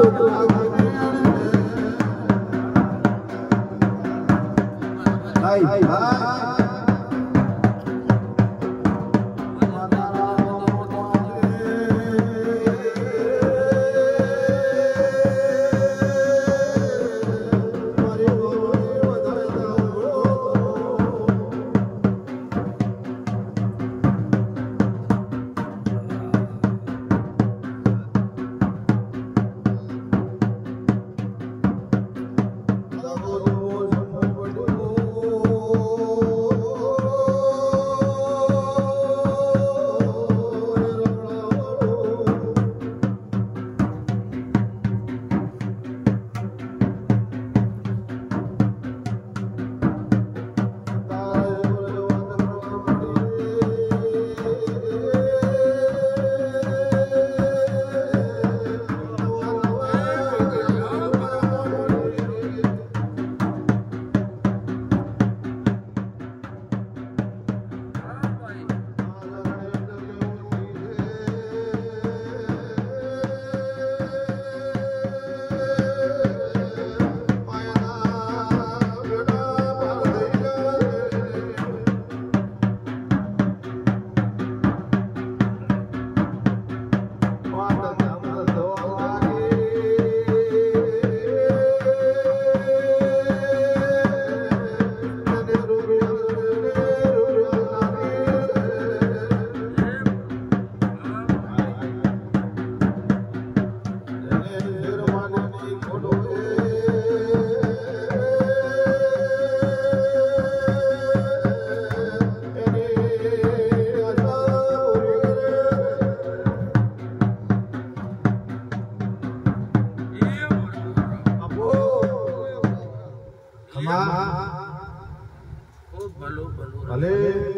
ભલે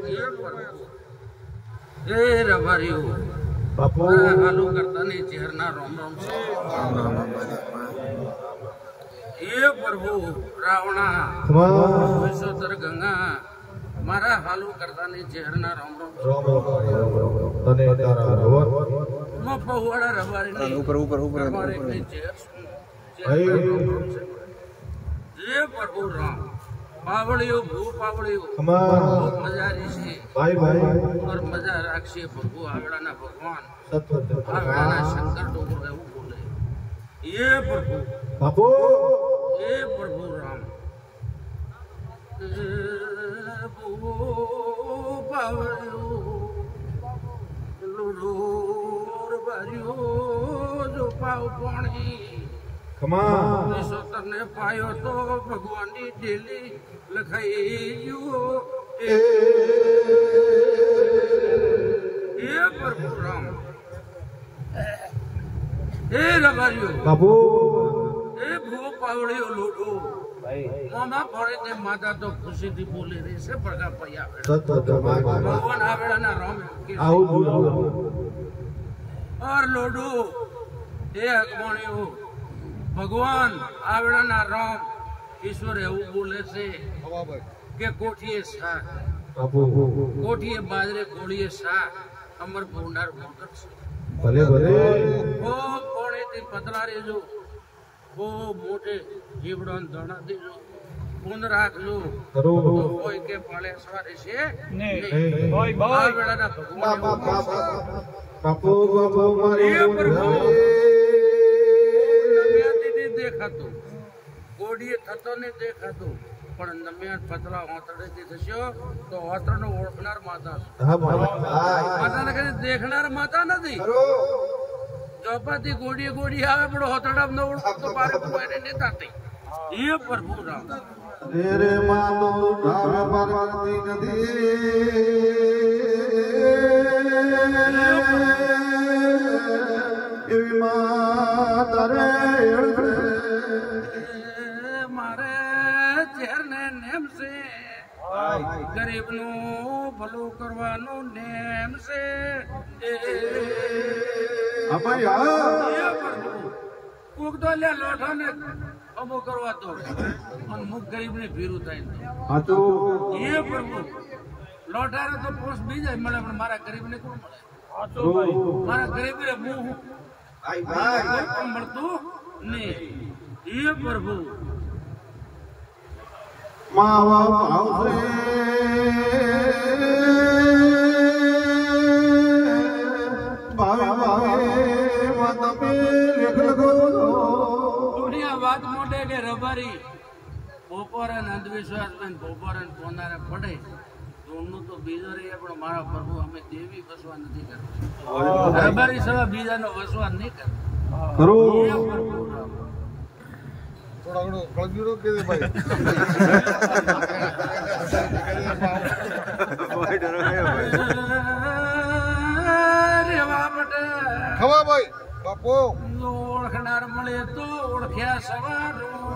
એ રવારીઓ બાપુ હાલો કરતા ને ચહેરના રોમ રોમ છે એ પ્રભુ રાવણા વિશ્વતર ગંગા મારા હાલો કરતા ને ચહેરના રોમ રોમ તને તારા રવર મો પહોળા રવારી ઉપર ઉપર ઉપર એ પ્રભુ રામ પાવળિયો ભૂ પાવળિયો અમાર મજારી છે ભાઈ ભાઈ और मजा राक्षे प्रभु आवड़ाना भगवान સત્ય आवड़ाना शंकर टोकर એવું બોલે ये प्रभु બાપુ ये प्रभु राम भू पावळियो लोडोर बारियो जो पाव पाणी ખમા ઈશ્વર ને પાયો તો ભગવાનની ડેલી લખાઈ ગયો એ પ્રભુ રામ એ રવારીઓ બાપુ એ ભૂ પાવળિયો લોડો મામા પડે તે માતા તો ખુશીથી બોલી રહી છે પડગા પૈયા સત્ય ભગવાન આવેડાના રામ આવું ઓર લોડો એ અગમણિયો ભગવાન આવેડાના રામ ઈશ્વર એવું બોલે છે કે કોઠીએ શાક બાપુ કોઠીએ બાજરે કોળીએ શાક અમર ભૂંડાર મોટર છે ભલે ભલે ઓ કોણે થી પતલા રેજો ઓ મોટે જીવડો ધણા દેજો પૂન રાખજો કરો તો કોઈ કે પાળે સવારે છે નહીં. આ વેળાના ભગવાન બાપુ બાપુ મારી એ પ્રભુ નમ્યાથી દેખાતો કોડીએ થતો ને દેખાતો પણ નમ્યા પતલા ઓતડેથી થશો તો ઓતડનો ઓળખનાર માતા છે. હા ભાઈ માતાને કદી દેખનાર માતા નથી ચોપાથી ગોડીએ ગોડી આવે પણ હોતડા ન ઓળખતો પારે કોઈ ને તાતી એ પ્રભુ રામ રે રે માતો ધાવે પાર્વતી નદી એવી માતા રે મારે ચહેરને નેમ છે ગરીબ નું ભલું કરવાનું નેમ છે હા ભાઈ હા એ પ્રભુ કોક તો લે લોઠો ને અમો કરવા તો અને મુખ ગરીબ ને ભીરું થાય હા તો એ પ્રભુ લોટારે તો પોસ્ટ બીજા મળે પણ મારા ગરીબ ને કોણ મળે મારા ગરીબ ને હું કોઈ પણ મળતું नहीं ये प्रभु मावा भावसे भावे भावे मत पे लिख लगो दुनिया बात मोटे के रबारी બપોરે અંધવિશ્વાસ બપોરે પોનારે પડે તો તો બીજો રે પણ મારા પ્રભુ અમે દેવી વસવા નથી કરતા રબારી સવા બીજાનો વસવા નહીં કરતા કરો થોડા ઘણો કળગ્યુરો કે ભાઈ રેવા બટે ખવા ભાઈ બાપો ઓળખનાર મળે તો ઓળખ્યા સવાર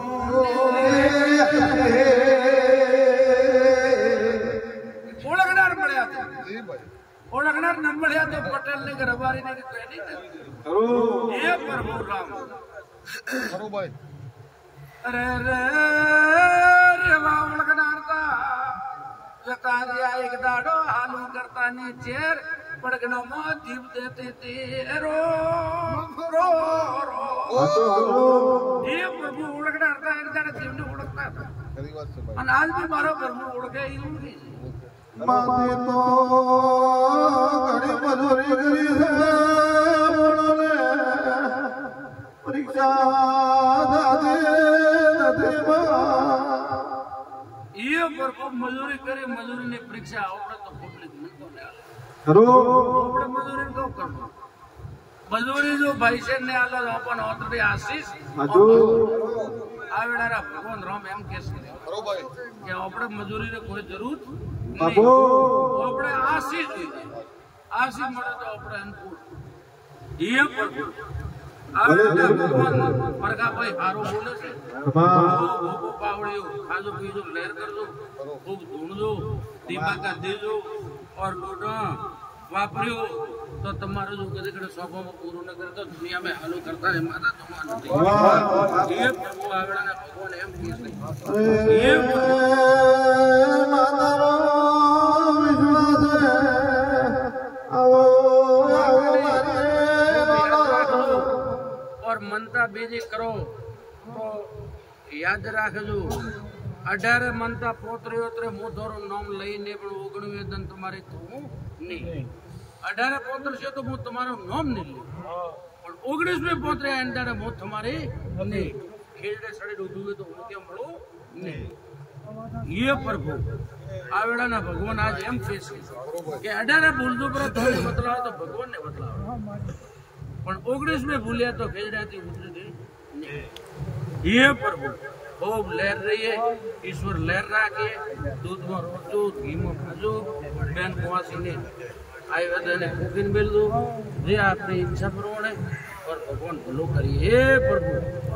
ઓળખનાર મળ્યા જી ભાઈ ઓળખનાર ન મળ્યા તો પટેલ ને કે રબારી ને કે કઈ નહીં એ પ્રભુ રામ ખરો ભાઈ અરે રે રેવા ઓળખનાર તા જતા એક દાડો હાલું કરતા ને ચેર પડગનો માં જીવ દેતી તે રો રો રો એ પ્રભુ ઓળખનાર તા એક દાડો જીવને ઓળખતા હતા ખરી વાત છે ભાઈ અને આજ બી મારો પ્રભુ ઓળખે એવું નહીં માતે તો ઘણી મજૂરી કરી છે બોલોને પરીક્ષા દાદે નથી એ પ્રભુ મજૂરી કરી મજૂરીની પરીક્ષા આપણે તો પબ્લિક મળતો ને કરો આપણે મજૂરી તો કરવું મજૂરી જો ભાઈ છે ને આલો આપણ ઓતરી આશીષ હજુ આવેડારા ભગવાન રામ એમ કહે છે ખરો ભાઈ કે આપણે મજૂરીની કોઈ જરૂર બાપુ આપણે આશીષ જોઈએ આશીષ મળે તો આપણે અનુકૂળ એ પ્રભુ આવેડા ભગવાન મરઘાભાઈ હારું બોલે છે ખૂબ પાવડ્યું ખાધું પીધું લહેર કરજો ખૂબ ધૂણજો દીપાકા દેજો और गोडा वापरियो तो तुम्हारे जो कदे कदे स्वभाव पूर्ण न करता दुनिया में हालो करता है माता तुम्हारे ये प्रभु आगड़ा ने भगवान एम कहते ये માતારો વિશ્વાસ આવો और मनता बीजी करो तो याद રાખજો 18 મનતા પોતરી ઓતરે મોધોરો નામ લઈને પણ 19 વેદન તમારે થવું નહીં 18 પોતર છે તો હું તમારું નામ નહીં લઉં પણ 19મે પોતરે અંદાડે મોત તમારે નહીં ખેડે સડે ડૂબે તો હું કેમ મળું નહીં ये प्रभु आवेड़ाना भगवान आज एम કહે છે કે 18 ભૂલજો પર થોડી બદલાવ તો ભગવાન ને બદલાવ પણ 19મે ભૂલ્યા તો ખેડાથી ઉતરે નહીં ये प्रभु खूब लहर रही है ईश्वर लहर राखे दूध में रोजो घी में भाजो बेन कुआसी ने आयुर्वेद ने कुकिन मिल दो जे आपकी इच्छा प्रमाणे और भगवान भलो करिए हे प्रभु